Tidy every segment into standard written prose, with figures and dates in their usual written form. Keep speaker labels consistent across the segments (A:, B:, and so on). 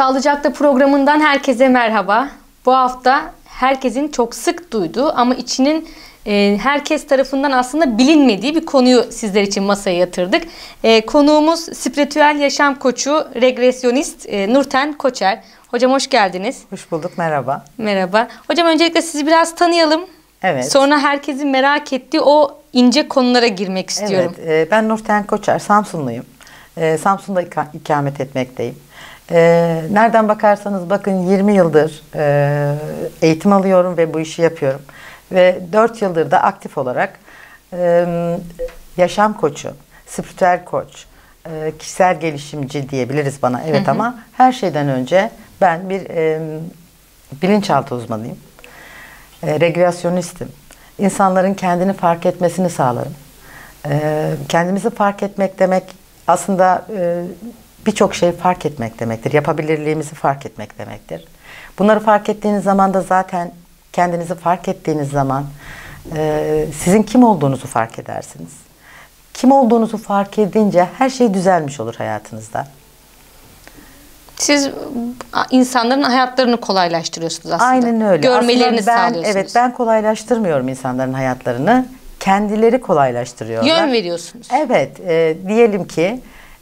A: Sağlıcakla programından herkese merhaba. Bu hafta herkesin çok sık duyduğu ama içinin herkes tarafından aslında bilinmediği bir konuyu sizler için masaya yatırdık. Konuğumuz spiritüel yaşam koçu, regresyonist Nurten Koçer. Hocam hoş geldiniz.
B: Hoş bulduk, merhaba.
A: Merhaba. Hocam öncelikle sizi biraz tanıyalım.
B: Evet.
A: Sonra herkesin merak ettiği o ince konulara girmek istiyorum.
B: Evet, ben Nurten Koçer, Samsunluyum. Samsun'da ikamet etmekteyim. Nereden bakarsanız bakın 20 yıldır eğitim alıyorum ve bu işi yapıyorum. Ve 4 yıldır da aktif olarak yaşam koçu, spiritüel koç, kişisel gelişimci diyebiliriz bana. Evet, ama her şeyden önce ben bir bilinçaltı uzmanıyım. Regresyonistim. İnsanların kendini fark etmesini sağlarım. Kendimizi fark etmek demek aslında birçok şey fark etmek demektir. Yapabilirliğimizi fark etmek demektir. Bunları fark ettiğiniz zaman da zaten kendinizi fark ettiğiniz zaman sizin kim olduğunuzu fark edersiniz. Kim olduğunuzu fark edince her şey düzelmiş olur hayatınızda.
A: Siz insanların hayatlarını kolaylaştırıyorsunuz aslında.
B: Aynen öyle.
A: Görmelerini sağlıyorsunuz.
B: Evet, ben kolaylaştırmıyorum insanların hayatlarını. Kendileri kolaylaştırıyorlar.
A: Yön veriyorsunuz.
B: Evet. Diyelim ki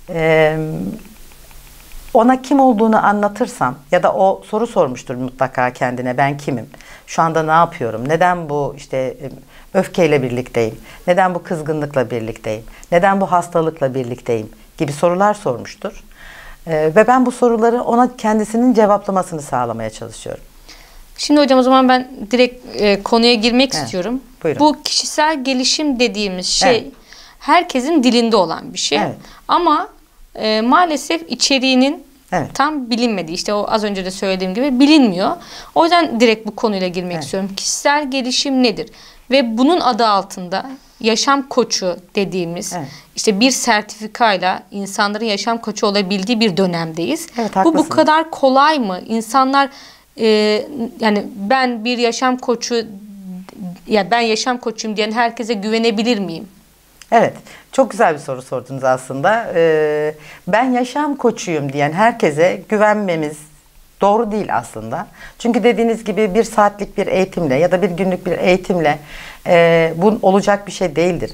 B: ona kim olduğunu anlatırsam ya da o soru sormuştur mutlaka kendine, ben kimim? Şu anda ne yapıyorum? Neden bu işte öfkeyle birlikteyim? Neden bu kızgınlıkla birlikteyim? Neden bu hastalıkla birlikteyim? Gibi sorular sormuştur. Ve ben bu soruları ona kendisinin cevaplamasını sağlamaya çalışıyorum.
A: Şimdi hocam o zaman ben direkt konuya girmek istiyorum.
B: Buyurun.
A: Bu kişisel gelişim dediğimiz şey herkesin dilinde olan bir şey.
B: Evet.
A: Ama maalesef içeriğinin tam bilinmediği, işte o az önce de söylediğim gibi bilinmiyor. O yüzden direkt bu konuyla girmek istiyorum. Kişisel gelişim nedir? Ve bunun adı altında yaşam koçu dediğimiz işte bir sertifikayla insanların yaşam koçu olabildiği bir dönemdeyiz.
B: Evet,
A: bu kadar kolay mı? İnsanlar yani ben bir yaşam koçu, ya ben yaşam koçuyum diyen herkese güvenebilir miyim?
B: Evet, çok güzel bir soru sordunuz aslında. Ben yaşam koçuyum diyen herkese güvenmemiz doğru değil aslında. Çünkü dediğiniz gibi bir saatlik bir eğitimle ya da bir günlük bir eğitimle bu olacak bir şey değildir.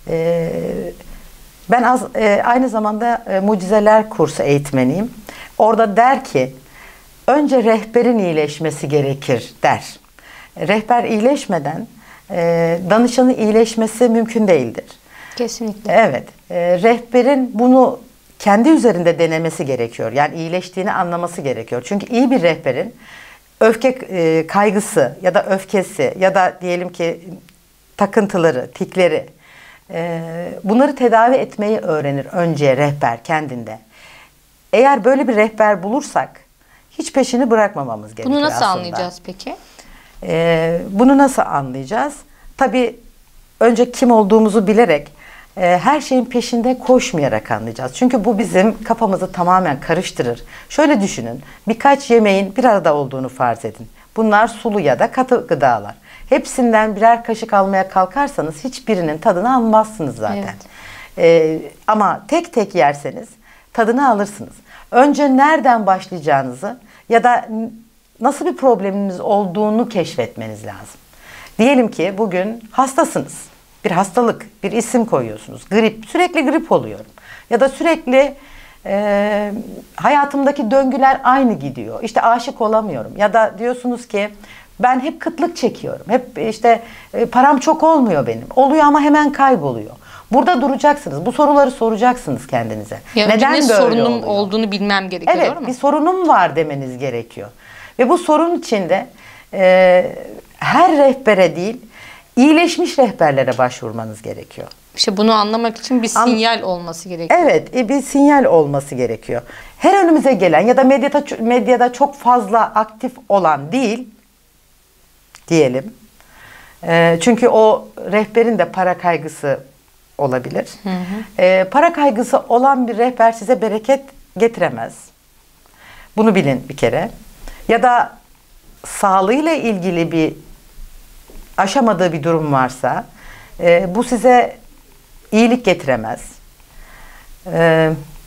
B: Ben aynı zamanda mucizeler kursu eğitmeniyim. Orada der ki, önce rehberin iyileşmesi gerekir der. Rehber iyileşmeden danışanın iyileşmesi mümkün değildir.
A: Kesinlikle.
B: Evet. Rehberin bunu kendi üzerinde denemesi gerekiyor. Yani iyileştiğini anlaması gerekiyor. Çünkü iyi bir rehberin öfke kaygısı ya da öfkesi ya da diyelim ki takıntıları, tikleri, bunları tedavi etmeyi öğrenir önce rehber kendinde. Eğer böyle bir rehber bulursak hiç peşini bırakmamamız gerekiyor
A: aslında. Bunu nasıl
B: aslında.
A: anlayacağız peki?
B: Bunu nasıl anlayacağız? Tabii önce kim olduğumuzu bilerek her şeyin peşinde koşmayarak anlayacağız. Çünkü bu bizim kafamızı tamamen karıştırır. Şöyle düşünün, birkaç yemeğin bir arada olduğunu farz edin. Bunlar sulu ya da katı gıdalar. Hepsinden birer kaşık almaya kalkarsanız hiçbirinin tadını almazsınız zaten. Ama tek tek yerseniz tadını alırsınız. Önce nereden başlayacağınızı ya da nasıl bir probleminiz olduğunu keşfetmeniz lazım. Diyelim ki bugün hastasınız. Bir hastalık, bir isim koyuyorsunuz. Grip, sürekli grip oluyorum. Ya da sürekli hayatımdaki döngüler aynı gidiyor. İşte aşık olamıyorum. Ya da diyorsunuz ki ben hep kıtlık çekiyorum. Hep işte param çok olmuyor benim. Oluyor ama hemen kayboluyor. Burada duracaksınız. Bu soruları soracaksınız kendinize.
A: Ya
B: neden böyle
A: sorunum
B: oluyor?
A: olduğunu bilmem gerekiyor,
B: Evet,
A: doğru mu?
B: bir sorunum var demeniz gerekiyor. Ve bu sorun içinde her rehbere değil, iyileşmiş rehberlere başvurmanız gerekiyor.
A: İşte bunu anlamak için bir sinyal olması gerekiyor.
B: Evet, bir sinyal olması gerekiyor. Her önümüze gelen ya da medyada çok fazla aktif olan değil, diyelim. Çünkü o rehberin de para kaygısı olabilir. Para kaygısı olan bir rehber size bereket getiremez. Bunu bilin bir kere. Ya da sağlığıyla ilgili bir aşamadığı bir durum varsa bu size iyilik getiremez.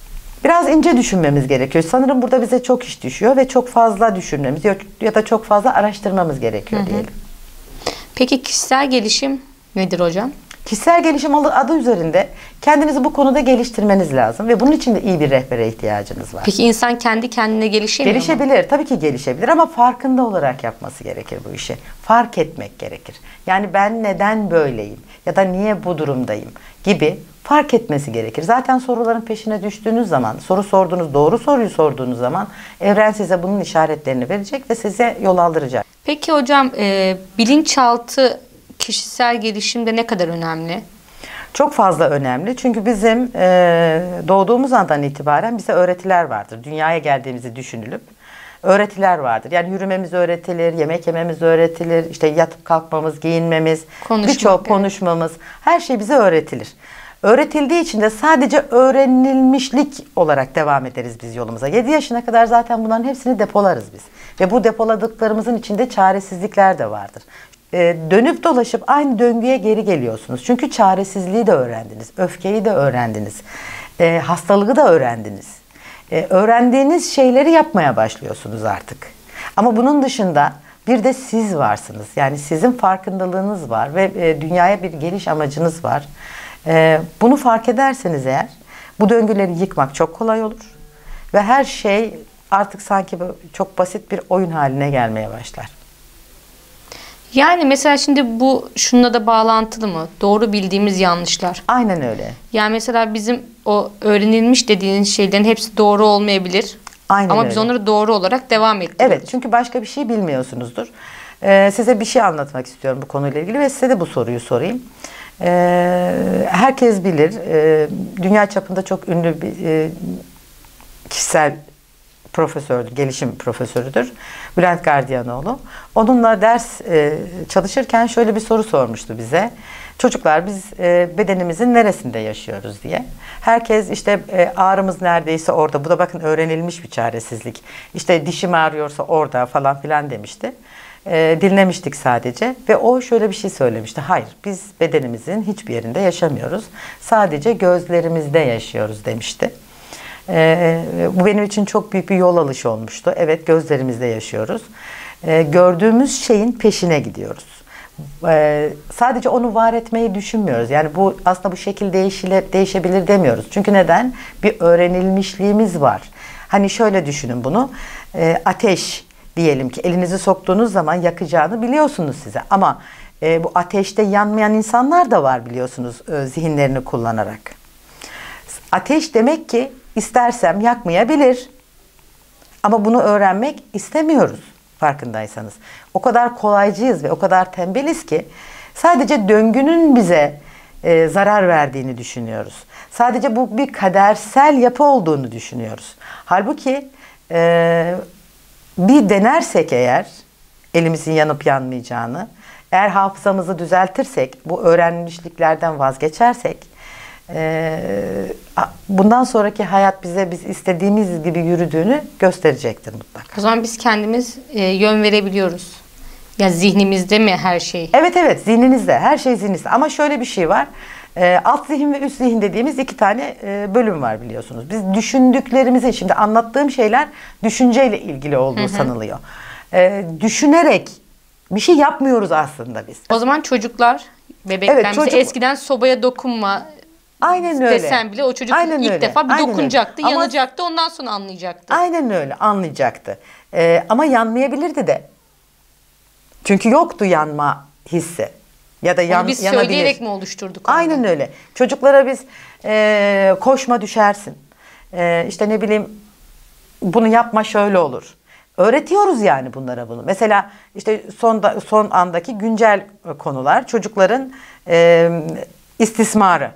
B: Biraz ince düşünmemiz gerekiyor. Sanırım burada bize çok iş düşüyor ve çok fazla düşünmemiz ya da çok fazla araştırmamız gerekiyor diyelim.
A: Peki kişisel gelişim nedir hocam?
B: Kişisel gelişim adı üzerinde kendinizi bu konuda geliştirmeniz lazım ve bunun için de iyi bir rehbere ihtiyacınız var.
A: Peki insan kendi kendine gelişemiyor mu?
B: Gelişebilir, tabii ki gelişebilir ama farkında olarak yapması gerekir bu işi. Fark etmek gerekir. Yani ben neden böyleyim ya da niye bu durumdayım gibi fark etmesi gerekir. Zaten soruların peşine düştüğünüz zaman, doğru soruyu sorduğunuz zaman evren size bunun işaretlerini verecek ve size yol aldıracak.
A: Peki hocam bilinçaltı kişisel gelişimde ne kadar önemli?
B: Çok fazla önemli. Çünkü bizim doğduğumuz andan itibaren bize öğretiler vardır. Dünyaya geldiğimizi düşünülüp öğretiler vardır. Yani yürümemiz öğretilir, yemek yememiz öğretilir, işte yatıp kalkmamız, giyinmemiz, birçok konuşmamız, her şey bize öğretilir. Öğretildiği için de sadece öğrenilmişlik olarak devam ederiz biz yolumuza. 7 yaşına kadar zaten bunların hepsini depolarız biz. Ve bu depoladıklarımızın içinde çaresizlikler de vardır. Dönüp dolaşıp aynı döngüye geri geliyorsunuz. Çünkü çaresizliği de öğrendiniz, öfkeyi de öğrendiniz, hastalığı da öğrendiniz. Öğrendiğiniz şeyleri yapmaya başlıyorsunuz artık. Ama bunun dışında bir de siz varsınız. Yani sizin farkındalığınız var ve dünyaya bir geliş amacınız var. Bunu fark ederseniz eğer bu döngüleri yıkmak çok kolay olur. Ve her şey artık sanki çok basit bir oyun haline gelmeye başlar.
A: Yani mesela şimdi bu şununla da bağlantılı mı? Doğru bildiğimiz yanlışlar.
B: Aynen öyle.
A: Yani mesela bizim o öğrenilmiş dediğiniz şeylerin hepsi doğru olmayabilir.
B: Aynen
A: ama
B: öyle.
A: biz onları doğru olarak devam ettiriyoruz.
B: Evet, çünkü başka bir şey bilmiyorsunuzdur. Size bir şey anlatmak istiyorum bu konuyla ilgili ve size de bu soruyu sorayım. Herkes bilir, dünya çapında çok ünlü bir kişisel profesördür, gelişim profesörüdür. Bülent Gardiyanoğlu. Onunla ders çalışırken şöyle bir soru sormuştu bize. Çocuklar biz bedenimizin neresinde yaşıyoruz diye. Herkes işte ağrımız neredeyse orada. Bu da bakın öğrenilmiş bir çaresizlik. İşte dişim ağrıyorsa orada falan filan demişti. Dinlemiştik sadece ve o şöyle bir şey söylemişti. Hayır, biz bedenimizin hiçbir yerinde yaşamıyoruz. Sadece gözlerimizde yaşıyoruz demişti. Bu benim için çok büyük bir yol alışı olmuştu. Evet, gözlerimizde yaşıyoruz. Gördüğümüz şeyin peşine gidiyoruz. Sadece onu var etmeyi düşünmüyoruz. Yani bu aslında bu şekil değişebilir demiyoruz. Çünkü neden? Bir öğrenilmişliğimiz var. Hani şöyle düşünün bunu. Ateş diyelim ki elinizi soktuğunuz zaman yakacağını biliyorsunuz size. Ama bu ateşte yanmayan insanlar da var biliyorsunuz zihinlerini kullanarak. Ateş demek ki istersem yakmayabilir. Ama bunu öğrenmek istemiyoruz farkındaysanız. O kadar kolaycıyız ve o kadar tembeliz ki sadece döngünün bize zarar verdiğini düşünüyoruz. Sadece bu bir kadersel yapı olduğunu düşünüyoruz. Halbuki bir denersek eğer elimizin yanıp yanmayacağını, eğer hafızamızı düzeltirsek, bu öğrenmişliklerden vazgeçersek bundan sonraki hayat bize biz istediğimiz gibi yürüdüğünü gösterecektir mutlaka.
A: O zaman biz kendimiz yön verebiliyoruz. Ya zihnimizde mi her şey?
B: Evet, zihninizde. Her şey zihninizde. Ama şöyle bir şey var. Alt zihin ve üst zihin dediğimiz 2 tane bölüm var biliyorsunuz. Biz düşündüklerimizin, şimdi anlattığım şeyler düşünceyle ilgili olduğu sanılıyor. Düşünerek bir şey yapmıyoruz aslında biz.
A: O zaman çocuklar, bebekler mesela eskiden sobaya dokunma
B: aynen öyle
A: desen bile o çocuk
B: aynen
A: ilk
B: öyle.
A: defa bir
B: aynen
A: dokunacaktı,
B: öyle.
A: yanacaktı, ondan sonra anlayacaktı.
B: Aynen öyle, anlayacaktı. Ama yanmayabilirdi de. Çünkü yoktu yanma hissi. Ya da
A: onu biz söyleyerek mi oluşturduk?
B: Aynen
A: onu?
B: Öyle. Çocuklara biz koşma düşersin. İşte ne bileyim bunu yapma şöyle olur. Öğretiyoruz yani bunlara bunu. Mesela işte son andaki güncel konular çocukların istismarı.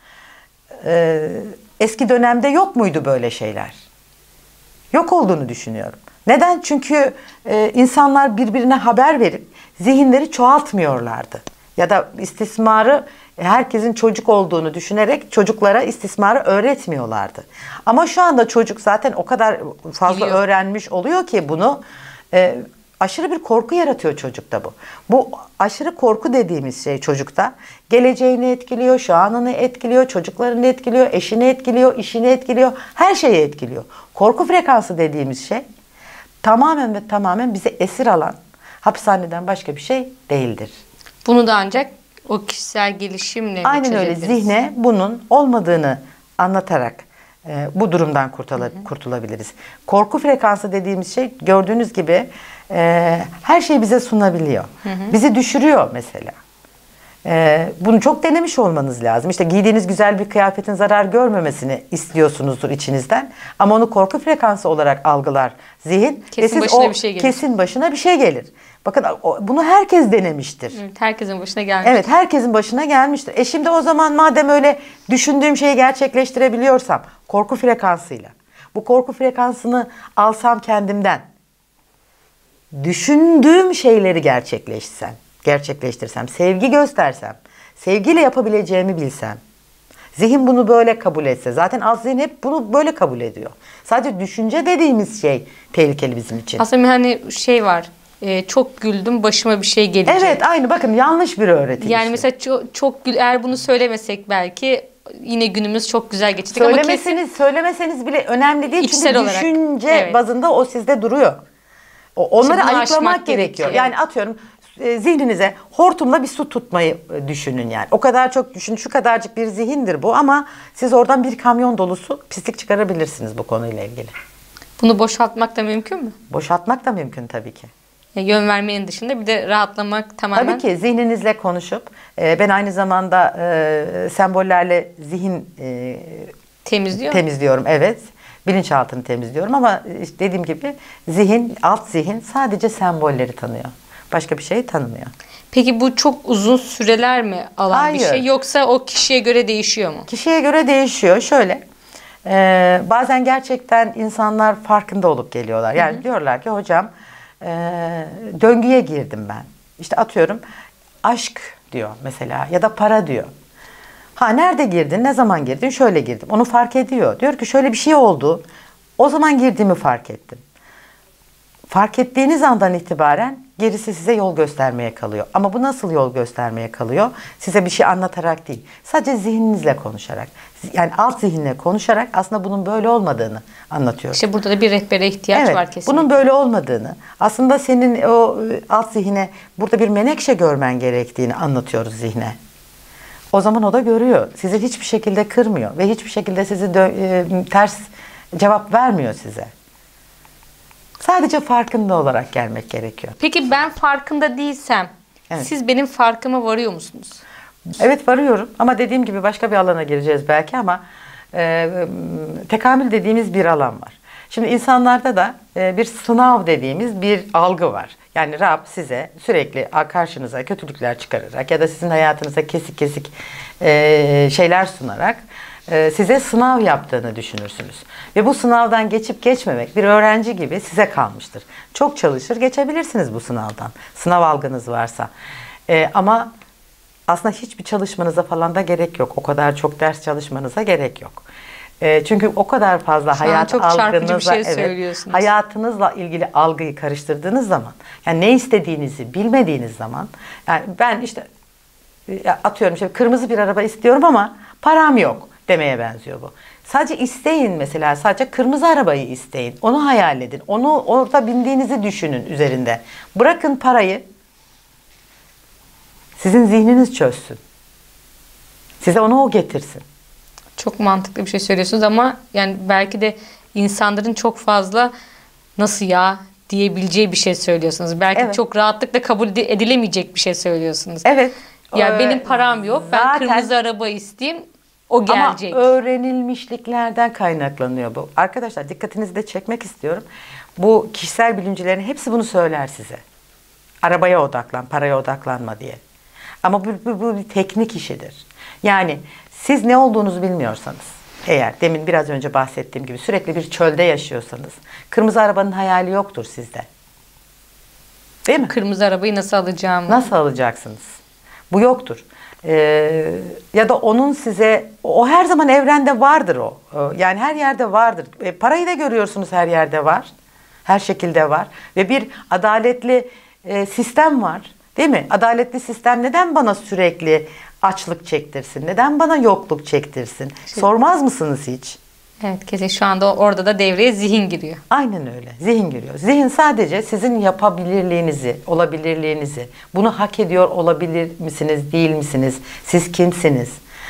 B: Eski dönemde yok muydu böyle şeyler? Yok olduğunu düşünüyorum. Neden? Çünkü insanlar birbirine haber verip zihinleri çoğaltmıyorlardı. Ya da istismarı herkesin çocuk olduğunu düşünerek çocuklara istismarı öğretmiyorlardı. Ama şu anda çocuk zaten o kadar fazla
A: biliyor,
B: öğrenmiş oluyor ki bunu aşırı bir korku yaratıyor çocukta bu. Bu aşırı korku dediğimiz şey çocukta geleceğini etkiliyor, şu anını etkiliyor, çocuklarını etkiliyor, eşini etkiliyor, işini etkiliyor, her şeyi etkiliyor. Korku frekansı dediğimiz şey tamamen ve tamamen bizi esir alan hapishaneden başka bir şey değildir.
A: Bunu da ancak o kişisel gelişimle
B: aynen öyle, zihne bunun olmadığını anlatarak bu durumdan kurtulabiliriz. Korku frekansı dediğimiz şey gördüğünüz gibi her şeyi bize sunabiliyor. Bizi düşürüyor mesela. Bunu çok denemiş olmanız lazım. İşte giydiğiniz güzel bir kıyafetin zarar görmemesini istiyorsunuzdur içinizden. Ama onu korku frekansı olarak algılar zihin.
A: Kesin başına bir şey gelir.
B: Kesin başına bir şey gelir. Bakın bunu herkes denemiştir.
A: Evet, herkesin başına gelmiştir.
B: Evet, herkesin başına gelmiştir. Şimdi o zaman madem öyle düşündüğüm şeyi gerçekleştirebiliyorsam korku frekansıyla, bu korku frekansını alsam kendimden, düşündüğüm şeyleri gerçekleştirsem, sevgi göstersem, sevgiyle yapabileceğimi bilsem, zihin bunu böyle kabul etse, zaten alt zihin hep bunu böyle kabul ediyor. Sadece düşünce dediğimiz şey tehlikeli bizim için.
A: Aslında hani şey var, çok güldüm başıma bir şey gelecek.
B: Evet, aynı, bakın yanlış bir öğreti.
A: Yani mesela çok eğer bunu söylemesek belki yine günümüz çok güzel geçecek.
B: Söylemeseniz bile önemli değil.
A: İçsel
B: Çünkü
A: olarak,
B: düşünce bazında o sizde duruyor. Onları ayıklamak gerekiyor. Yani atıyorum zihninize hortumla bir su tutmayı düşünün yani. O kadar çok düşünün, şu kadarcık bir zihindir bu ama siz oradan bir kamyon dolusu pislik çıkarabilirsiniz bu konuyla ilgili.
A: Bunu boşaltmak da mümkün mü?
B: Boşaltmak da mümkün tabii ki.
A: Yön vermenin dışında bir de rahatlamak tamamen.
B: Tabii ki zihninizle konuşup ben aynı zamanda sembollerle zihin temizliyorum. Evet. Bilinçaltını temizliyorum ama işte dediğim gibi alt zihin sadece sembolleri tanıyor. Başka bir şey tanımıyor.
A: Peki bu çok uzun süreler mi alan bir şey yoksa o kişiye göre değişiyor mu?
B: Kişiye göre değişiyor. Şöyle bazen gerçekten insanlar farkında olup geliyorlar. Yani diyorlar ki hocam döngüye girdim ben. İşte atıyorum aşk diyor mesela ya da para diyor. Nerede girdin? Ne zaman girdin? Şöyle girdim. Onu fark ediyor. Diyor ki şöyle bir şey oldu. O zaman girdiğimi fark ettim. Fark ettiğiniz andan itibaren gerisi size yol göstermeye kalıyor. Ama bu nasıl yol göstermeye kalıyor? Size bir şey anlatarak değil. Sadece zihninizle konuşarak. Yani alt zihinle konuşarak aslında bunun böyle olmadığını anlatıyor.
A: İşte burada da bir rehbere ihtiyaç var kesinlikle.
B: Bunun böyle olmadığını, aslında senin o alt zihine burada bir menekşe görmen gerektiğini anlatıyoruz zihne. O zaman o da görüyor. Sizi hiçbir şekilde kırmıyor ve hiçbir şekilde sizi ters cevap vermiyor size. Sadece farkında olarak gelmek gerekiyor.
A: Peki ben farkında değilsem siz benim farkıma varıyor musunuz?
B: Evet, varıyorum ama dediğim gibi başka bir alana gireceğiz belki ama tekamül dediğimiz bir alan var. Şimdi insanlarda da bir sınav dediğimiz bir algı var. Yani Rab size sürekli karşınıza kötülükler çıkararak ya da sizin hayatınıza kesik kesik şeyler sunarak size sınav yaptığını düşünürsünüz. Ve bu sınavdan geçip geçmemek bir öğrenci gibi size kalmıştır. Çok çalışır geçebilirsiniz bu sınavdan. Sınav algınız varsa. Ama aslında hiçbir çalışmanıza falan da gerek yok. O kadar çok ders çalışmanıza gerek yok. Çünkü o kadar fazla hayatınızla ilgili algıyı karıştırdığınız zaman, yani ne istediğinizi bilmediğiniz zaman, yani ben işte atıyorum kırmızı bir araba istiyorum ama param yok demeye benziyor bu. Sadece isteyin mesela, sadece kırmızı arabayı isteyin. Onu hayal edin. Onu orada bindiğinizi düşünün üzerinde. Bırakın parayı. Sizin zihniniz çözsün. Size onu o getirsin.
A: Çok mantıklı bir şey söylüyorsunuz ama yani belki de insanların çok fazla nasıl ya diyebileceği bir şey söylüyorsunuz. Belki çok rahatlıkla kabul edilemeyecek bir şey söylüyorsunuz.
B: Evet.
A: Ya benim param yok. Ben kırmızı araba isteyeyim. O gelecek.
B: Ama öğrenilmişliklerden kaynaklanıyor bu. Arkadaşlar dikkatinizi de çekmek istiyorum. Bu kişisel bilimcilerin hepsi bunu söyler size. Arabaya odaklan, paraya odaklanma diye. Ama bu bir teknik işidir. Yani siz ne olduğunuzu bilmiyorsanız, eğer demin biraz önce bahsettiğim gibi sürekli bir çölde yaşıyorsanız, kırmızı arabanın hayali yoktur sizde. Değil mi?
A: Kırmızı arabayı nasıl alacağım?
B: Nasıl alacaksınız? Bu yoktur. Ya da onun size, o her zaman evrende vardır o. Yani her yerde vardır. Parayı da görüyorsunuz, her yerde var. Her şekilde var. Ve bir adaletli sistem var. Değil mi? Adaletli sistem neden bana sürekli açlık çektirsin? Neden bana yokluk çektirsin? Sormaz mısınız hiç?
A: Evet, kesin şu anda orada da devreye zihin giriyor.
B: Aynen öyle. Zihin giriyor. Zihin sadece sizin yapabilirliğinizi, olabilirliğinizi, bunu hak ediyor olabilir misiniz, değil misiniz? Siz kimsiniz?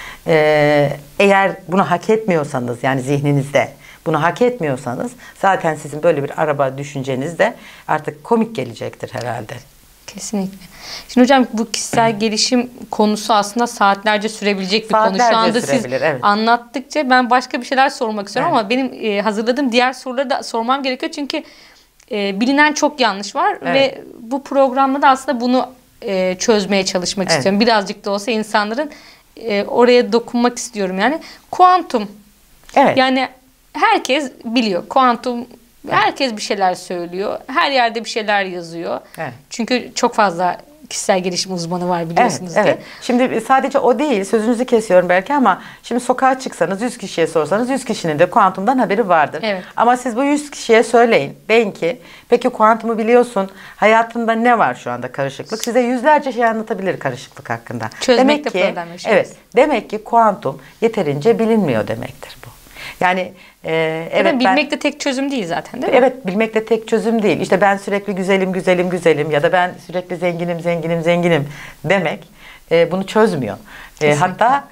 B: Eğer bunu hak etmiyorsanız, yani zihninizde bunu hak etmiyorsanız zaten sizin böyle bir araba düşünceniz de artık komik gelecektir herhalde.
A: Kesinlikle. Şimdi hocam, bu kişisel gelişim konusu aslında saatlerce sürebilecek bir konu. Şu anda siz anlattıkça ben başka bir şeyler sormak istiyorum, ama benim hazırladığım diğer soruları da sormam gerekiyor. Çünkü bilinen çok yanlış var ve bu programda da aslında bunu çözmeye çalışmak istiyorum. Birazcık da olsa insanların oraya dokunmak istiyorum. Yani kuantum. Yani herkes biliyor. Kuantum, herkes bir şeyler söylüyor. Her yerde bir şeyler yazıyor. Çünkü çok fazla kişisel gelişim uzmanı var, biliyorsunuz ki.
B: Şimdi sadece o değil, sözünüzü kesiyorum belki, ama şimdi sokağa çıksanız 100 kişiye sorsanız 100 kişinin de kuantumdan haberi vardır. Ama siz bu 100 kişiye söyleyin. Deyin ki peki kuantumu biliyorsun, hayatında ne var şu anda karışıklık? Size yüzlerce şey anlatabilir karışıklık hakkında.
A: Çözmekte problem yaşıyoruz.
B: Demek ki kuantum yeterince bilinmiyor demektir bu. Yani
A: bilmek de tek çözüm değil zaten, değil mi?
B: Evet, bilmek de tek çözüm değil. İşte ben sürekli güzelim ya da ben sürekli zenginim demek bunu çözmüyor. Hatta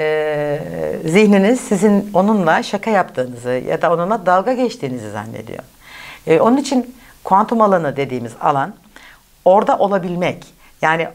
B: zihniniz sizin onunla şaka yaptığınızı ya da onunla dalga geçtiğinizi zannediyor. Onun için kuantum alanı dediğimiz alan orada olabilmek. Yani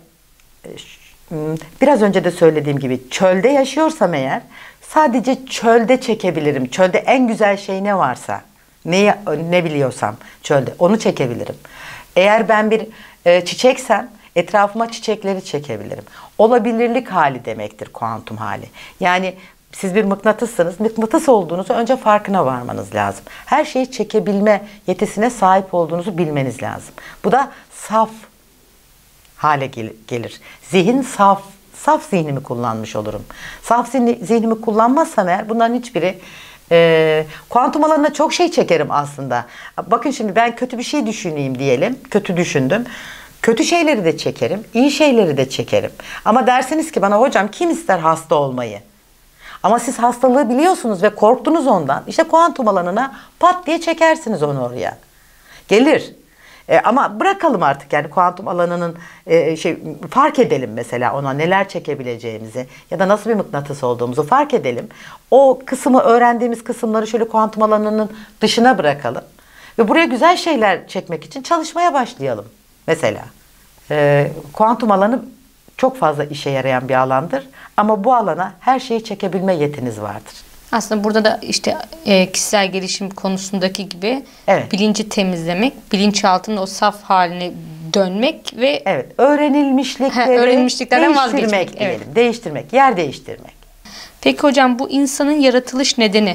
B: biraz önce de söylediğim gibi çölde yaşıyorsam eğer sadece çölde çekebilirim. Çölde en güzel şey ne varsa, ne biliyorsam çölde onu çekebilirim. Eğer ben bir çiçeksem etrafıma çiçekleri çekebilirim. Olabilirlik hali demektir kuantum hali. Yani siz bir mıknatıssınız. Mıknatıs olduğunuzu önce farkına varmanız lazım. Her şeyi çekebilme yetisine sahip olduğunuzu bilmeniz lazım. Bu da saf hale gelir. Zihin saf. Saf zihnimi kullanmış olurum. Saf zihnimi kullanmazsam eğer bunların hiçbiri kuantum alanına çok şey çekerim aslında. Bakın şimdi ben kötü bir şey düşüneyim diyelim. Kötü düşündüm. Kötü şeyleri de çekerim. İyi şeyleri de çekerim. Ama dersiniz ki bana hocam kim ister hasta olmayı? Ama siz hastalığı biliyorsunuz ve korktunuz ondan. İşte kuantum alanına pat diye çekersiniz onu oraya. Gelir. Ama bırakalım artık, yani kuantum alanının fark edelim mesela ona neler çekebileceğimizi ya da nasıl bir mıknatıs olduğumuzu fark edelim. O kısmı, öğrendiğimiz kısımları şöyle kuantum alanının dışına bırakalım ve buraya güzel şeyler çekmek için çalışmaya başlayalım. Mesela kuantum alanı çok fazla işe yarayan bir alandır ama bu alana her şeyi çekebilme yetiniz vardır.
A: Aslında burada da işte kişisel gelişim konusundaki gibi bilinci temizlemek, bilinçaltının o saf haline dönmek ve
B: öğrenilmişliklerden vazgeçmek diyelim. Değiştirmek, yer değiştirmek.
A: Peki hocam, bu insanın yaratılış nedeni.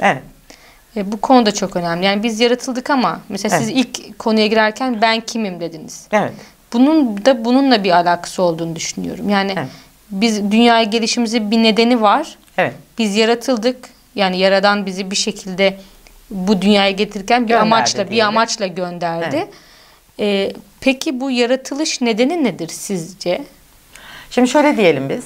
A: Bu konu da çok önemli. Yani biz yaratıldık ama mesela siz ilk konuya girerken ben kimim dediniz. Bununla bir alakası olduğunu düşünüyorum. Yani biz dünyaya gelişimizin bir nedeni var. Biz yaratıldık. Yani Yaradan bizi bir şekilde bu dünyaya getirirken bir amaçla gönderdi. Peki bu yaratılış nedeni nedir sizce?
B: Şimdi şöyle diyelim biz.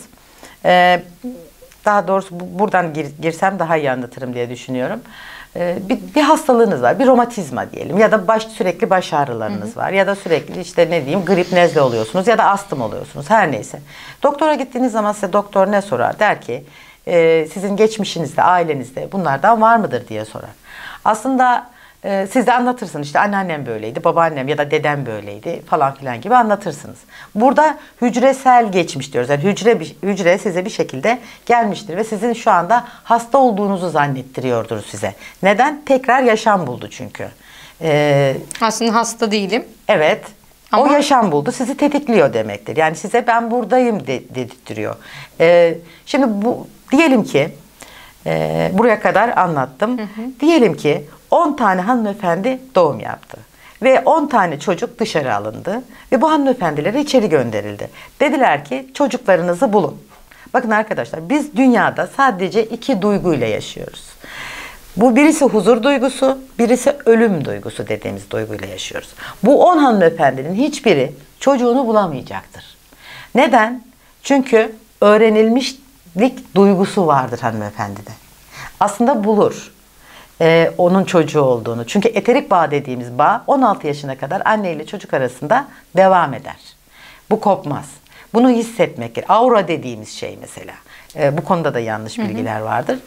B: Daha doğrusu buradan girsem daha iyi anlatırım diye düşünüyorum. Bir hastalığınız var, bir romatizma diyelim ya da sürekli baş ağrılarınız var ya da sürekli işte ne diyeyim grip, nezle oluyorsunuz ya da astım oluyorsunuz, her neyse. Doktora gittiğiniz zaman size doktor ne sorar? Der ki sizin geçmişinizde, ailenizde bunlardan var mıdır diye sorar. Aslında siz de anlatırsınız, işte anneannem böyleydi, babaannem ya da dedem böyleydi falan filan gibi anlatırsınız. Burada hücresel geçmiş diyoruz. Yani hücre size bir şekilde gelmiştir ve sizin şu anda hasta olduğunuzu zannettiriyordur size. Neden? Tekrar yaşam buldu çünkü.
A: Aslında hasta değilim.
B: Evet. Ama o yaşam buldu, sizi tetikliyor demektir. Yani size ben buradayım dedirtiyor. Şimdi diyelim ki buraya kadar anlattım. Diyelim ki 10 tane hanımefendi doğum yaptı. Ve 10 tane çocuk dışarı alındı. Ve bu hanımefendilere içeri gönderildi. Dediler ki çocuklarınızı bulun. Bakın arkadaşlar, biz dünyada sadece 2 duyguyla yaşıyoruz. Bu birisi huzur duygusu, birisi ölüm duygusu dediğimiz duyguyla yaşıyoruz. Bu 10 hanımefendinin hiçbiri çocuğunu bulamayacaktır. Neden? Çünkü öğrenilmişlik duygusu vardır hanımefendide. Aslında bulur onun çocuğu olduğunu. Çünkü eterik bağ dediğimiz bağ 16 yaşına kadar anne ile çocuk arasında devam eder. Bu kopmaz. Bunu hissetmek gerekir. Aura dediğimiz şey mesela. Bu konuda da yanlış bilgiler vardır.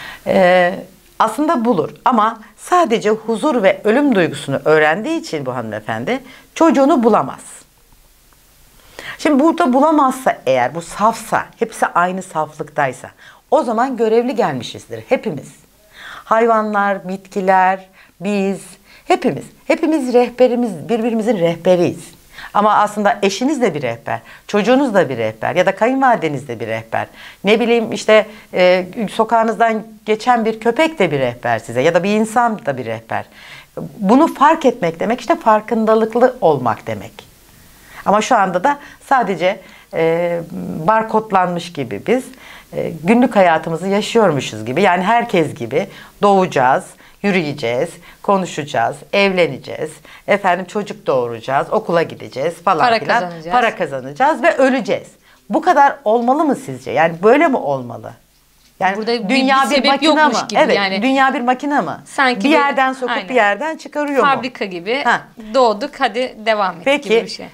B: Aslında bulur ama sadece huzur ve ölüm duygusunu öğrendiği için bu hanımefendi çocuğunu bulamaz. Şimdi burada bulamazsa eğer, bu safsa, hepsi aynı saflıktaysa o zaman görevli gelmişizdir hepimiz. Hayvanlar, bitkiler, biz, hepimiz. Hepimiz rehberimiz, birbirimizin rehberiyiz. Ama aslında eşiniz de bir rehber, çocuğunuz da bir rehber ya da kayınvalideniz de bir rehber. Ne bileyim işte sokağınızdan geçen bir köpek de bir rehber size ya da bir insan da bir rehber. Bunu fark etmek demek işte farkındalıklı olmak demek. Ama şu anda da sadece barkodlanmış gibi biz günlük hayatımızı yaşıyormuşuz gibi. Yani herkes gibi doğacağız, yürüyeceğiz, konuşacağız, evleneceğiz, efendim çocuk doğuracağız, okula gideceğiz falan filan. Para kazanacağız ve öleceğiz. Bu kadar olmalı mı sizce? Yani böyle mi olmalı? Yani
A: burada dünya bir makine mi? Gibi
B: evet,
A: yani.
B: Dünya bir makine mi?
A: Sanki
B: bir yerden sokup aynen. Bir yerden çıkarıyor
A: fabrika
B: mu?
A: gibi doğduk hadi devam et
B: peki,
A: gibi bir şey.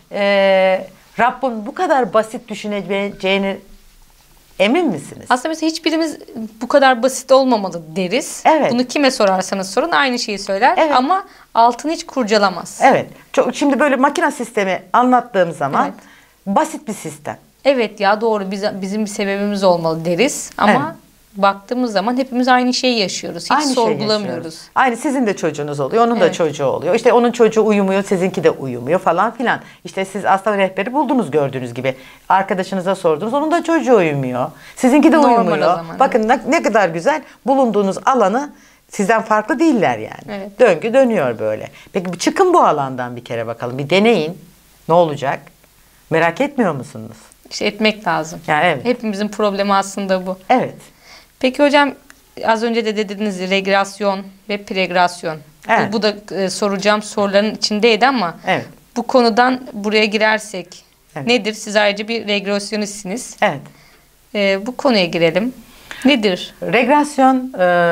B: Rabbin bu kadar basit düşüneceğini emin misiniz?
A: Aslında mesela hiçbirimiz bu kadar basit olmamalı deriz.
B: Evet.
A: Bunu kime sorarsanız sorun aynı şeyi söyler
B: evet.
A: Ama altını hiç kurcalamaz.
B: Evet. Şimdi böyle makine sistemi anlattığım zaman evet. Basit bir sistem.
A: Evet ya doğru bizim bir sebebimiz olmalı deriz ama evet. Baktığımız zaman hepimiz aynı şeyi yaşıyoruz. Hiç aynı sorgulamıyoruz.
B: Aynı sizin de çocuğunuz oluyor, onun da çocuğu oluyor. İşte onun çocuğu uyumuyor, sizinki de uyumuyor falan filan. İşte siz aslında rehberi buldunuz gördüğünüz gibi. Arkadaşınıza sordunuz, onun da çocuğu uyumuyor. Sizinki de uyumuyor. Bakın ne kadar güzel bulunduğunuz alanı sizden farklı değiller yani. Evet. Döngü dönüyor böyle. Peki çıkın bu alandan bir kere bakalım. Bir deneyin. Ne olacak? Merak etmiyor musunuz?
A: İşte etmek lazım.
B: Yani evet.
A: Hepimizin problemi aslında bu.
B: Evet.
A: Peki hocam az önce de dediniz regresyon ve pregresyon. Evet. Bu da soracağım soruların içindeydi ama evet. Bu konudan buraya girersek evet. Nedir? Siz ayrıca bir regresyonistsiniz.
B: Evet.
A: Bu konuya girelim. Nedir?
B: Regresyon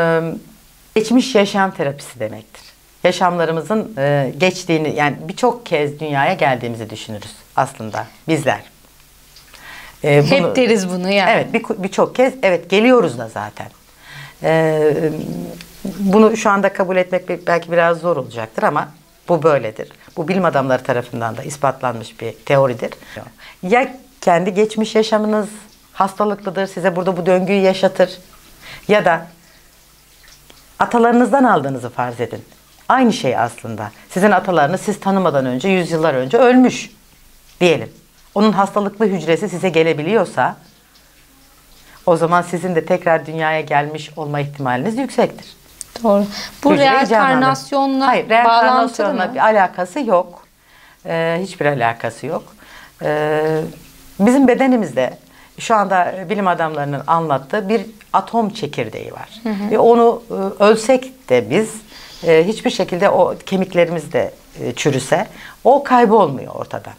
B: geçmiş yaşam terapisi demektir. Yaşamlarımızın geçtiğini yani birçok kez dünyaya geldiğimizi düşünürüz aslında bizler.
A: Hep deriz bunu yani.
B: Evet birçok kez evet geliyoruz da zaten. Bunu şu anda kabul etmek belki biraz zor olacaktır ama bu böyledir. Bu bilim adamları tarafından da ispatlanmış bir teoridir. Ya kendi geçmiş yaşamınız hastalıklıdır, size burada bu döngüyü yaşatır ya da atalarınızdan aldığınızı farz edin. Aynı şey aslında. Sizin atalarınız siz tanımadan önce, yüzyıllar önce ölmüş diyelim. Onun hastalıklı hücresi size gelebiliyorsa o zaman sizin de tekrar dünyaya gelmiş olma ihtimaliniz yüksektir.
A: Doğru. Bu reenkarnasyonla
B: hayır, reenkarnasyonla bir alakası yok. Hiçbir alakası yok. Bizim bedenimizde şu anda bilim adamlarının anlattığı bir atom çekirdeği var. Hı hı. Ve onu ölsek de biz hiçbir şekilde o kemiklerimiz de çürüse o kaybolmuyor ortadan.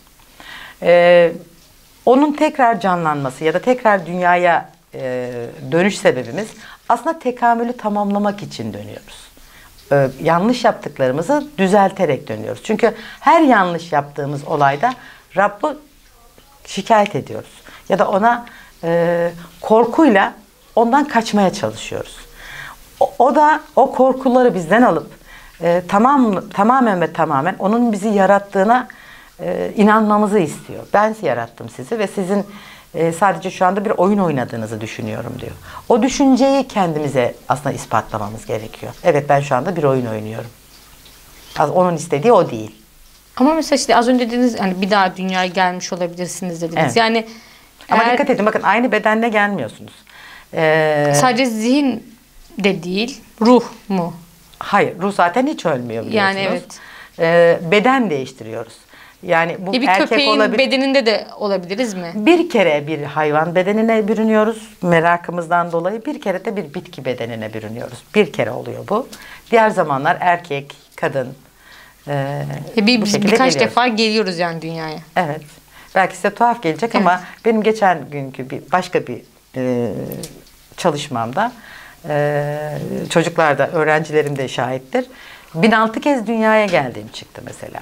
B: Onun tekrar canlanması ya da tekrar dünyaya dönüş sebebimiz aslında tekamülü tamamlamak için dönüyoruz. Yanlış yaptıklarımızı düzelterek dönüyoruz. Çünkü her yanlış yaptığımız olayda Rabb'i şikayet ediyoruz. Ya da ona korkuyla ondan kaçmaya çalışıyoruz. O da o korkuları bizden alıp tamamen ve tamamen onun bizi yarattığına inanmamızı istiyor. Ben yarattım sizi ve sizin sadece şu anda bir oyun oynadığınızı düşünüyorum diyor. O düşünceyi kendimize aslında ispatlamamız gerekiyor. Evet ben şu anda bir oyun oynuyorum. Onun istediği o değil.
A: Ama mesela işte az önce dediniz hani bir daha dünyaya gelmiş olabilirsiniz dediniz. Evet. Yani
B: ama dikkat edin bakın aynı bedenle gelmiyorsunuz.
A: Sadece zihin de değil, ruh mu?
B: Hayır, ruh zaten hiç ölmüyor biliyorsunuz.
A: Yani evet.
B: Beden değiştiriyoruz. Yani bu
A: bir
B: erkek
A: köpeğin
B: olabilir.
A: bedeninde de olabiliriz mi?
B: Bir kere bir hayvan bedenine bürünüyoruz merakımızdan dolayı. Bir kere de bir bitki bedenine bürünüyoruz. Bir kere oluyor bu. Diğer zamanlar erkek, kadın bu şekilde
A: birkaç
B: geliyoruz.
A: defa geliyoruz yani dünyaya.
B: Evet. Belki size tuhaf gelecek ama benim geçen günkü başka bir çalışmamda çocuklar da, öğrencilerim de şahittir. 1006 kez dünyaya geldiğim çıktı mesela.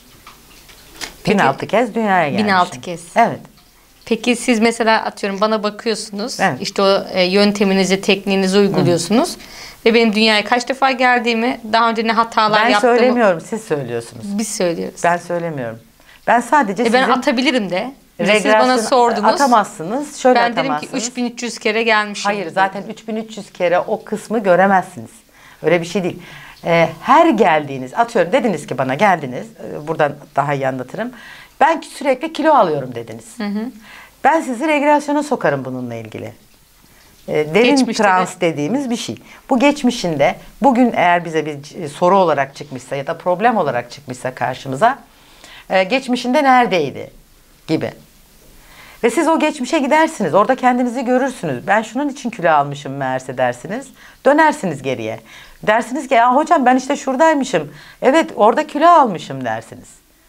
A: Peki,
B: 1006 kez dünyaya gelmişim.
A: 1006 kez.
B: Evet.
A: Peki siz mesela atıyorum bana bakıyorsunuz.
B: Evet.
A: İşte o yönteminizi, tekniğinizi uyguluyorsunuz. Ve benim dünyaya kaç defa geldiğimi, daha önce ne hatalar yaptığımı...
B: Ben söylemiyorum, siz söylüyorsunuz.
A: Biz söylüyoruz.
B: Ben söylemiyorum. Ben sadece sizin...
A: Ben atabilirim de. Siz bana sordunuz.
B: Atamazsınız. Şöyle
A: ben
B: atamazsınız.
A: dedim ki 3300 kere gelmişim.
B: Hayır, zaten 3300 kere o kısmı göremezsiniz. Öyle bir şey değil. Her geldiğiniz, atıyorum dediniz ki bana geldiniz, buradan daha iyi anlatırım. Ben sürekli kilo alıyorum dediniz. Hı hı. Ben sizi regülasyona sokarım bununla ilgili. Derin
A: Geçmişte
B: trans dediğimiz bir şey. Bu geçmişinde bugün eğer bize bir soru olarak çıkmışsa ya da problem olarak çıkmışsa karşımıza, geçmişinde neredeydi gibi. Ve siz o geçmişe gidersiniz. Orada kendinizi görürsünüz. Ben şunun için kilo almışım meğerse dersiniz. Dönersiniz geriye. Dersiniz ki ya hocam ben işte şuradaymışım. Evet, orada kilo almışım dersiniz.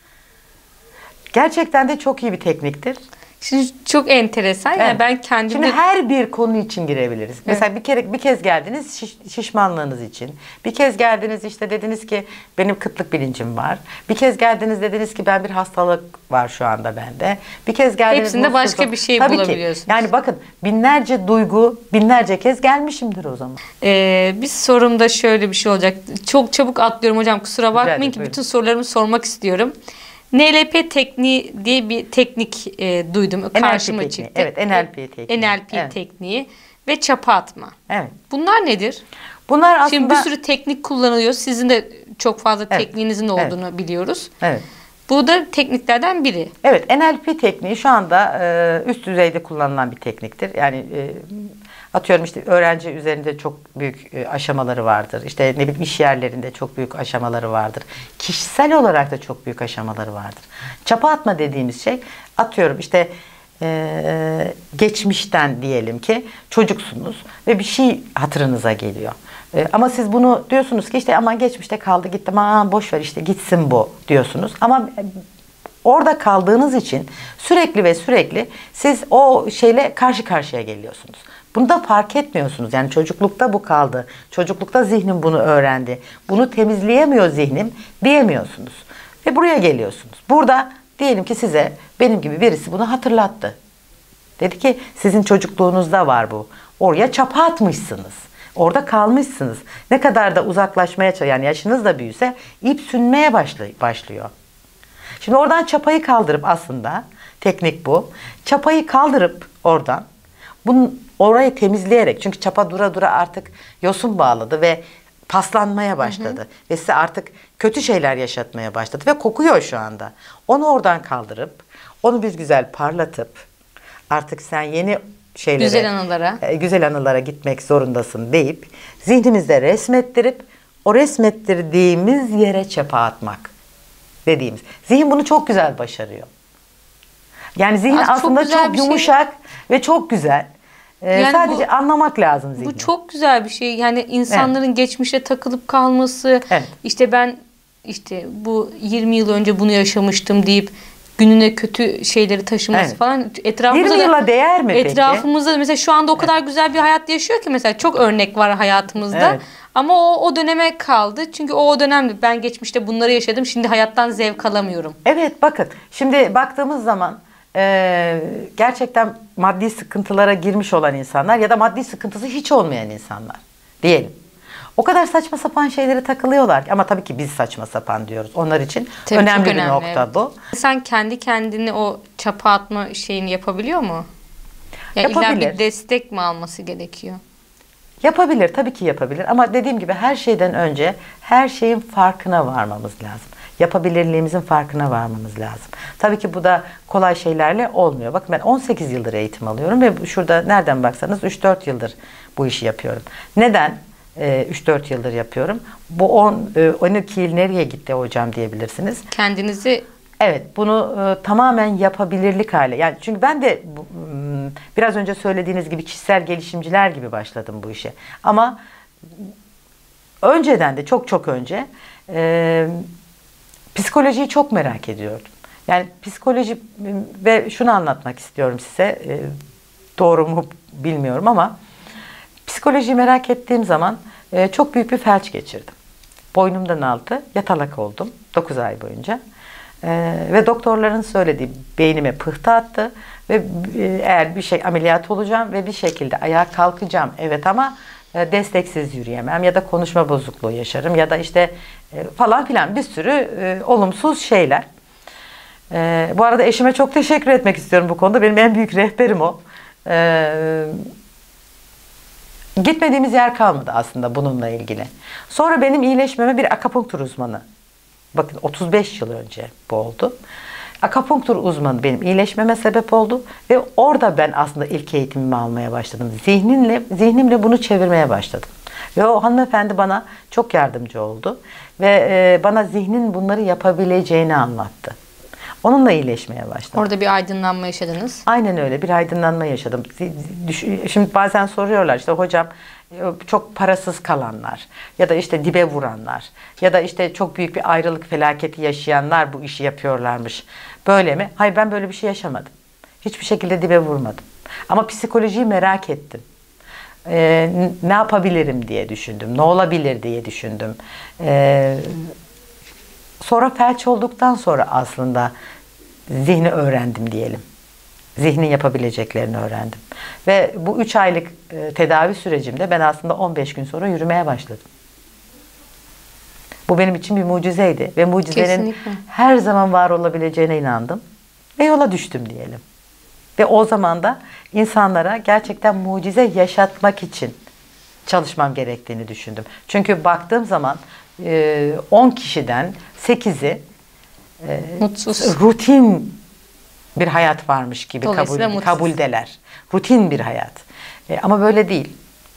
B: Gerçekten de çok iyi bir tekniktir.
A: Şimdi çok enteresan. Evet. Yani ben kendimde...
B: Şimdi her bir konu için girebiliriz. Evet. Mesela bir kez geldiniz şişmanlığınız için. Bir kez geldiniz işte dediniz ki benim kıtlık bilincim var. Bir kez geldiniz dediniz ki ben bir hastalık var şu anda bende. Bir kez geldiniz...
A: Hepsinde başka bir şey bulabiliyorsunuz.
B: Yani bakın binlerce duygu, binlerce kez gelmişimdir o zaman.
A: Bir sorumda şöyle bir şey olacak. Çok çabuk atlıyorum hocam, kusura bakmayın ki bütün sorularımı sormak istiyorum. NLP tekniği diye bir teknik duydum. Karşıma çıktı.
B: Evet, NLP tekniği.
A: NLP tekniği ve çapa atma.
B: Evet.
A: Bunlar nedir?
B: Bunlar aslında...
A: Şimdi bir sürü teknik kullanılıyor. Sizin de çok fazla tekniğinizin olduğunu biliyoruz. Evet. Bu da tekniklerden biri.
B: Evet, NLP tekniği şu anda üst düzeyde kullanılan bir tekniktir. Yani atıyorum işte öğrenci üzerinde çok büyük aşamaları vardır. İşte ne bileyim iş yerlerinde çok büyük aşamaları vardır. Kişisel olarak da çok büyük aşamaları vardır. Çapa atma dediğimiz şey, atıyorum işte geçmişten diyelim ki çocuksunuz ve bir şey hatırınıza geliyor. Ama siz bunu diyorsunuz ki işte aman geçmişte kaldı gitti, aman boş ver işte gitsin bu diyorsunuz. Ama orada kaldığınız için sürekli ve sürekli siz o şeyle karşı karşıya geliyorsunuz. Bunu da fark etmiyorsunuz. Yani çocuklukta bu kaldı. Çocuklukta zihnim bunu öğrendi. Bunu temizleyemiyor zihnim diyemiyorsunuz. Ve buraya geliyorsunuz. Burada diyelim ki size benim gibi birisi bunu hatırlattı. Dedi ki sizin çocukluğunuzda var bu. Oraya çapa atmışsınız. Orada kalmışsınız. Ne kadar da uzaklaşmaya yani yaşınız da büyüse ip sünmeye başlıyor. Şimdi oradan çapayı kaldırıp aslında teknik bu. Çapayı kaldırıp oradan orayı temizleyerek, çünkü çapa dura dura artık yosun bağladı ve paslanmaya başladı. Hı hı. Ve size artık kötü şeyler yaşatmaya başladı ve kokuyor şu anda. Onu oradan kaldırıp onu bir güzel parlatıp artık sen yeni şeylere, güzel anılara gitmek zorundasın deyip zihnimizde resmettirip o resmettirdiğimiz yere çapa atmak dediğimiz. Zihin bunu çok güzel başarıyor. Yani zihin aslında çok yumuşak ve çok güzel. Yani sadece anlamak lazım zihni.
A: Bu çok güzel bir şey. Yani insanların geçmişe takılıp kalması, işte ben işte bu 20 yıl önce bunu yaşamıştım deyip gününe kötü şeyleri taşıması falan. Etrafımızda
B: 20 yıla değer mi peki?
A: Etrafımızda mesela şu anda o kadar güzel bir hayat yaşıyor ki mesela çok örnek var hayatımızda. Evet. Ama o döneme kaldı. Çünkü o dönemde ben geçmişte bunları yaşadım. Şimdi hayattan zevk alamıyorum.
B: Evet, bakın. Şimdi baktığımız zaman gerçekten maddi sıkıntılara girmiş olan insanlar ya da maddi sıkıntısı hiç olmayan insanlar diyelim. O kadar saçma sapan şeylere takılıyorlar. Ama tabii ki biz saçma sapan diyoruz. Onlar için önemli bir nokta bu.
A: Sen kendi kendine o çapa atma şeyini yapabiliyor mu? Yani illa bir destek mi alması gerekiyor?
B: Yapabilir, tabii ki yapabilir. Ama dediğim gibi her şeyden önce her şeyin farkına varmamız lazım. Yapabilirliğimizin farkına varmamız lazım. Tabii ki bu da kolay şeylerle olmuyor. Bakın ben 18 yıldır eğitim alıyorum ve şurada nereden baksanız 3-4 yıldır bu işi yapıyorum. Neden 3-4 yıldır yapıyorum? Bu 12 yıl nereye gitti hocam diyebilirsiniz.
A: Kendinizi
B: Evet, bunu tamamen yapabilirlik hale. Yani çünkü ben de biraz önce söylediğiniz gibi kişisel gelişimciler gibi başladım bu işe. Ama önceden de çok önce psikolojiyi çok merak ediyordum. Yani psikoloji ve şunu anlatmak istiyorum size. Doğru mu bilmiyorum ama psikolojiyi merak ettiğim zaman çok büyük bir felç geçirdim. Boynumdan altı yatalak oldum 9 ay boyunca. Ve doktorların söylediği beynime pıhtı attı ve eğer bir şey ameliyat olacağım ve bir şekilde ayağa kalkacağım. Evet ama desteksiz yürüyemem ya da konuşma bozukluğu yaşarım ya da işte falan filan bir sürü olumsuz şeyler. Bu arada eşime çok teşekkür etmek istiyorum bu konuda. Benim en büyük rehberim o. Gitmediğimiz yer kalmadı aslında bununla ilgili. Sonra benim iyileşmeme bir akupunktur uzmanı. Bakın 35 yıl önce bu oldu. Akupunktur uzmanı benim iyileşmeme sebep oldu ve orada ben aslında ilk eğitimimi almaya başladım. Zihnimle bunu çevirmeye başladım. Ve o hanımefendi bana çok yardımcı oldu ve bana zihnin bunları yapabileceğini anlattı. Onunla iyileşmeye başladım.
A: Orada bir aydınlanma yaşadınız.
B: Aynen öyle, bir aydınlanma yaşadım. Şimdi bazen soruyorlar işte hocam çok parasız kalanlar ya da işte dibe vuranlar ya da işte çok büyük bir ayrılık felaketi yaşayanlar bu işi yapıyorlarmış. Böyle mi? Hayır, ben böyle bir şey yaşamadım. Hiçbir şekilde dibe vurmadım. Ama psikolojiyi merak ettim. Ne yapabilirim diye düşündüm. Ne olabilir diye düşündüm. Sonra felç olduktan sonra aslında zihni öğrendim diyelim. Zihnin yapabileceklerini öğrendim. Ve bu 3 aylık tedavi sürecimde ben aslında 15 gün sonra yürümeye başladım. Bu benim için bir mucizeydi. Ve mucizenin
A: Kesinlikle
B: her zaman var olabileceğine inandım. Ve yola düştüm diyelim. Ve o zaman da insanlara gerçekten mucize yaşatmak için çalışmam gerektiğini düşündüm. Çünkü baktığım zaman 10 kişiden 8'i
A: mutsuz,
B: rutin bir hayat varmış gibi kabuldeler. Rutin bir hayat. Ama böyle değil.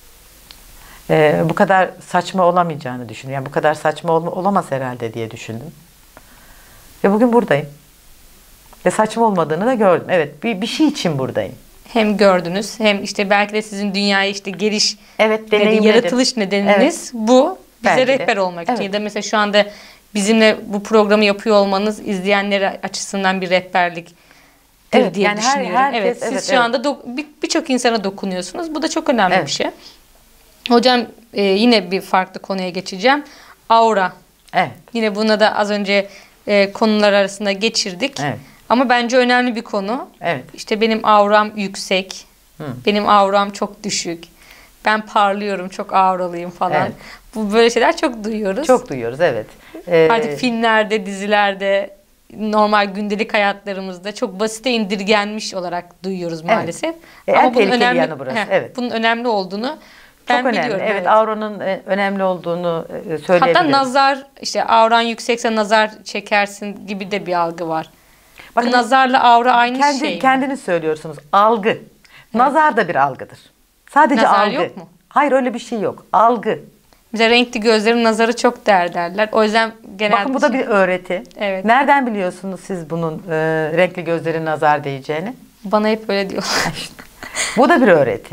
B: Bu kadar saçma olamayacağını düşündüm. Yani bu kadar saçma olamaz herhalde diye düşündüm. Ve bugün buradayım. Ve saçma olmadığını da gördüm. Evet, bir şey için buradayım.
A: Hem gördünüz hem işte belki de sizin dünyaya işte geliş, yaratılış nedeniniz bu. Bize
B: Belki
A: rehber
B: de
A: olmak için ya da mesela şu anda bizimle bu programı yapıyor olmanız izleyenler açısından bir rehberlik diye
B: yani
A: düşünüyorum. Evet, siz şu anda birçok insana dokunuyorsunuz. Bu da çok önemli bir şey. Hocam yine bir farklı konuya geçeceğim. Aura.
B: Evet.
A: Yine buna da az önce konular arasında geçirdik.
B: Evet.
A: Ama bence önemli bir konu.
B: Evet.
A: İşte benim auram yüksek. Benim auram çok düşük. Ben parlıyorum, çok auralıyım falan.
B: Evet.
A: Bu böyle şeyler çok duyuyoruz.
B: Çok duyuyoruz, evet.
A: Artık filmlerde, dizilerde, normal gündelik hayatlarımızda çok basite indirgenmiş olarak duyuyoruz maalesef.
B: Ama bunun önemli yanı burası. Evet.
A: Bunun önemli olduğunu ben
B: çok
A: biliyorum.
B: Evet, auranın önemli olduğunu söyleyebilirim.
A: Hatta nazar, işte auran yüksekse nazar çekersin gibi de bir algı var. Bakın, bu nazarla aura aynı şey.
B: Kendiniz söylüyorsunuz. Algı. Evet. Nazar da bir algıdır. Sadece
A: nazar
B: algı.
A: yok mu?
B: Hayır, öyle bir şey yok. Algı.
A: Bize renkli gözlerin nazarı çok değer derler. O yüzden genelde...
B: Bakın bu da bir öğreti.
A: Evet.
B: Nereden biliyorsunuz siz bunun renkli gözlerin nazar değeceğini?
A: Bana hep öyle diyorlar.
B: Bu da bir öğreti.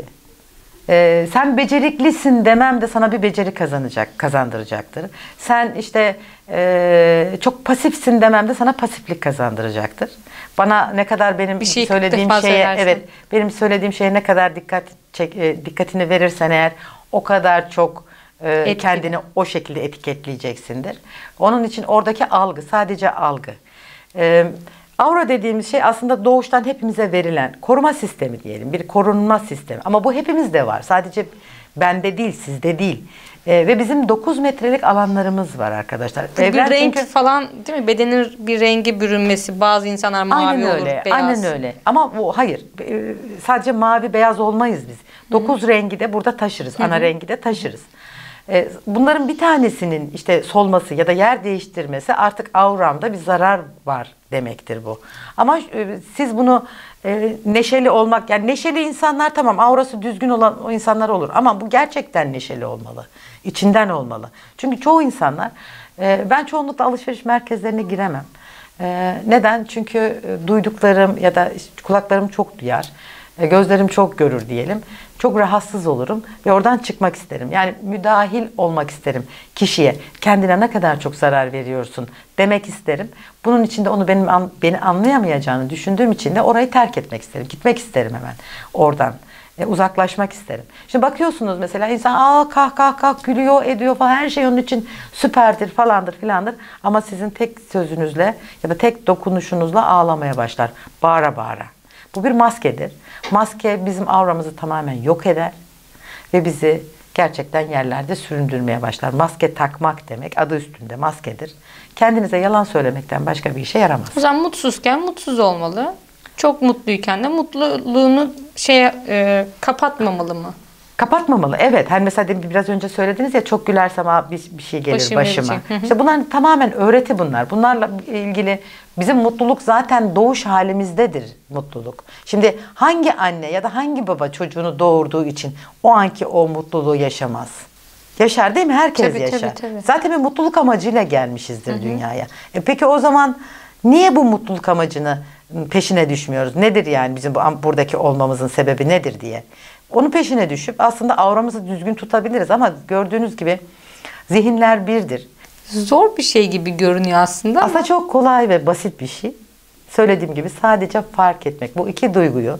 B: Sen beceriklisin demem de sana bir beceri kazandıracaktır. Sen işte çok pasifsin demem de sana pasiflik kazandıracaktır. Bana ne kadar benim söylediğim şeye, benim söylediğim şeye ne kadar dikkatini verirsen eğer o kadar çok kendini o şekilde etiketleyeceksindir. Onun için oradaki algı, sadece algı. Aura dediğimiz şey aslında doğuştan hepimize verilen koruma sistemi diyelim. Bir korunma sistemi. Ama bu hepimizde var. Sadece bende değil, sizde değil. Ve bizim 9 metrelik alanlarımız var arkadaşlar.
A: Bir renk falan değil mi? Bedenin bir rengi bürünmesi. Bazı insanlar mavi olur, beyaz.
B: Aynen öyle. Ama bu hayır. Sadece mavi, beyaz olmayız biz. 9 rengi de burada taşırız. Ana rengi de taşırız. Bunların bir tanesinin işte solması ya da yer değiştirmesi artık auramda bir zarar var demektir bu. Ama siz bunu neşeli olmak, yani neşeli insanlar tamam, aurası düzgün olan o insanlar olur ama bu gerçekten neşeli olmalı. İçinden olmalı. Çünkü çoğu insanlar, ben çoğunlukla alışveriş merkezlerine giremem. Neden? Çünkü duyduklarım ya da kulaklarım çok duyar, gözlerim çok görür diyelim. Çok rahatsız olurum ve oradan çıkmak isterim. Yani müdahil olmak isterim kişiye. Kendine ne kadar çok zarar veriyorsun demek isterim. Bunun için de onu beni anlayamayacağını düşündüğüm için de orayı terk etmek isterim. Gitmek isterim hemen oradan. Uzaklaşmak isterim. Şimdi bakıyorsunuz mesela insan kah kah kah gülüyor ediyor falan, her şey onun için süperdir falandır filandır, ama sizin tek sözünüzle ya da tek dokunuşunuzla ağlamaya başlar bağıra bağıra. Bu bir maskedir. Maske bizim auramızı tamamen yok eder ve bizi gerçekten yerlerde süründürmeye başlar. Maske takmak demek, adı üstünde maskedir. Kendinize yalan söylemekten başka bir işe yaramaz.
A: O zaman mutsuzken mutsuz olmalı. Çok mutluyken de mutluluğunu kapatmamalı mı?
B: Kapatmamalı. Evet. Hani mesela biraz önce söylediniz ya, çok gülersem bir şey gelir başıma. İşte bunlar tamamen öğreti bunlar. Bunlarla ilgili bizim mutluluk zaten doğuş halimizdedir mutluluk. Şimdi hangi anne ya da hangi baba çocuğunu doğurduğu için o anki o mutluluğu yaşamaz? Yaşar değil mi? Herkes yaşar. Tabii. Zaten bir mutluluk amacıyla gelmişizdir dünyaya. Peki o zaman niye bu mutluluk amacını peşine düşmüyoruz? Nedir yani bizim buradaki olmamızın sebebi nedir diye. Onun peşine düşüp aslında auramızı düzgün tutabiliriz, ama gördüğünüz gibi zihinler birdir.
A: Zor bir şey gibi görünüyor aslında.
B: Aslında çok kolay ve basit bir şey. Söylediğim gibi sadece fark etmek. Bu iki duyguyu,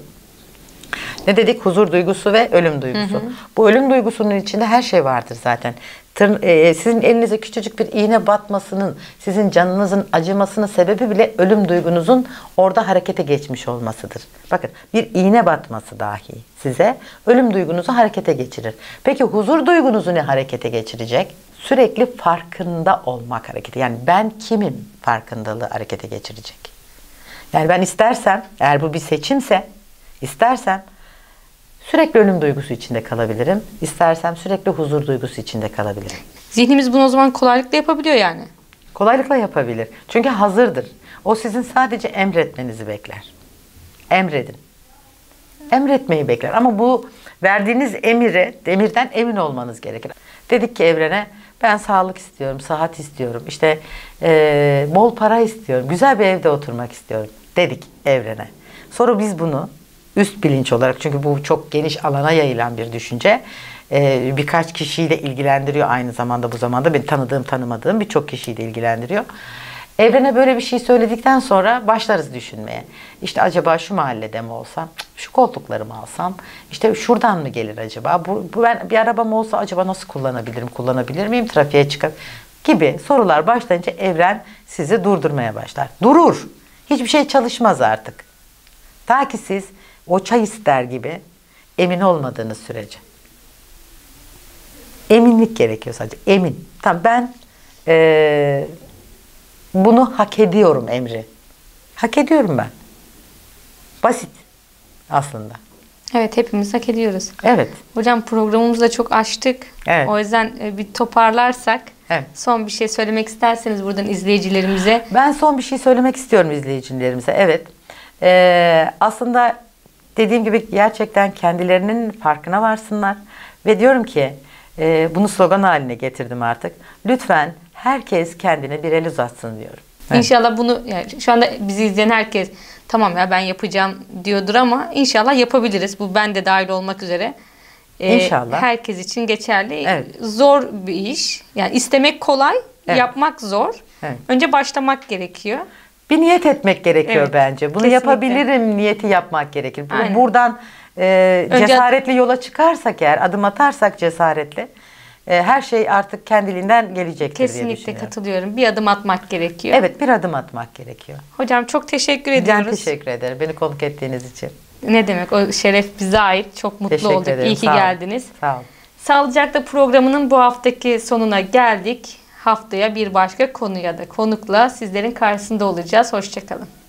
B: ne dedik? Huzur duygusu ve ölüm duygusu. Bu ölüm duygusunun içinde her şey vardır zaten. Sizin elinize küçücük bir iğne batmasının, sizin canınızın acımasının sebebi bile ölüm duygunuzun orada harekete geçmiş olmasıdır. Bakın, bir iğne batması dahi size ölüm duygunuzu harekete geçirir. Peki huzur duygunuzu ne harekete geçirecek? Sürekli farkında olmak hareketi. Yani ben kimim farkındalığı harekete geçirecek. Yani ben istersem, eğer bu bir seçimse, istersem sürekli ölüm duygusu içinde kalabilirim. İstersem sürekli huzur duygusu içinde kalabilirim.
A: Zihnimiz bunu o zaman kolaylıkla yapabiliyor yani.
B: Kolaylıkla yapabilir. Çünkü hazırdır. O sizin sadece emretmenizi bekler. Emredin. Emretmeyi bekler. Ama bu verdiğiniz emirden emin olmanız gerekir. Dedik ki evrene, ben sağlık istiyorum, sıhhat istiyorum, işte bol para istiyorum, güzel bir evde oturmak istiyorum dedik evrene. Sonra biz bunu üst bilinç olarak, çünkü bu çok geniş alana yayılan bir düşünce, birkaç kişiyi de ilgilendiriyor aynı zamanda, bu zamanda beni tanıdığım tanımadığım birçok kişiyi de ilgilendiriyor. Evrene böyle bir şey söyledikten sonra başlarız düşünmeye. İşte acaba şu mahallede mi olsam, şu koltukları mı alsam, işte şuradan mı gelir acaba, ben bir arabam olsa acaba nasıl kullanabilir miyim, trafiğe çıkar gibi sorular başlayınca evren sizi durdurmaya başlar. Durur. Hiçbir şey çalışmaz artık. Ta ki siz o çay ister gibi emin olmadığınız sürece. Eminlik gerekiyor sadece. Emin. Tamam, ben bunu hak ediyorum emri. Hak ediyorum ben. Basit aslında.
A: Evet, hepimiz hak ediyoruz.
B: Evet.
A: Hocam, programımızı da çok açtık. Evet. O yüzden bir toparlarsak, evet, son bir şey söylemek isterseniz buradan izleyicilerimize. Ben son bir şey söylemek istiyorum izleyicilerimize. Evet. Aslında dediğim gibi gerçekten kendilerinin farkına varsınlar. Ve diyorum ki bunu slogan haline getirdim artık. Lütfen herkes kendine bir el uzatsın diyorum. Evet. İnşallah bunu, yani şu anda bizi izleyen herkes tamam ya ben yapacağım diyordur, ama inşallah yapabiliriz. Bu ben de dahil olmak üzere. İnşallah. Herkes için geçerli. Evet. Zor bir iş. Yani istemek kolay, evet, yapmak zor. Evet. Önce başlamak gerekiyor. Bir niyet etmek gerekiyor, evet, bence. Bunu kesinlikle yapabilirim niyeti yapmak gerekir. Buradan cesaretli yola çıkarsak, eğer adım atarsak cesaretle, her şey artık kendiliğinden gelecektir diye düşünüyorum. Kesinlikle katılıyorum. Bir adım atmak gerekiyor. Evet, bir adım atmak gerekiyor. Hocam çok teşekkür ediyoruz. Ben teşekkür ederim beni konuk ettiğiniz için. Ne demek, o şeref bize ait. Çok mutlu teşekkür olduk. Ederim. İyi ki geldiniz. Sağ olun. Sağlıcakla programının bu haftaki sonuna geldik. Haftaya bir başka konuya da konukla sizlerin karşısında olacağız. Hoşça kalın.